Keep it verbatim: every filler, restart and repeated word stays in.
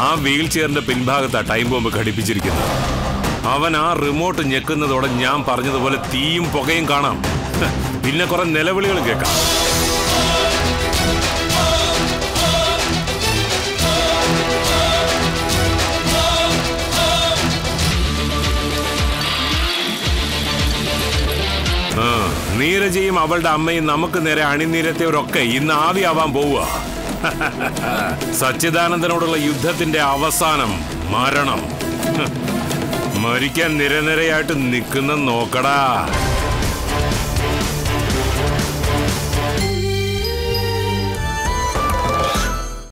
ആ വീൽ ചെയറിന്റെ പിൻഭാഗത്താ ടൈം ബോംബ് ഘടിപ്പിച്ചിരിക്കുന്നത്. അവൻ ആ റിമോട്ട് ഞെക്കുന്നതോടെ ഞാൻ പറഞ്ഞതുപോലെ തീയും പുകയും കാണാം. പിന്നെ കുറെ നിലവിളികൾ കേൾക്കാം. നീരജയും അവളുടെ അമ്മയും നമുക്ക് നേരെ അണിനിരത്തിയവരൊക്കെ ഇന്ന് ആവിയാവാൻ പോവുക. സച്ചിദാനന്ദനോടുള്ള യുദ്ധത്തിന്റെ അവസാനം മരണം. മരിക്കാൻ നിരനിരയായിട്ട് നിൽക്കുന്ന നോക്കടാ.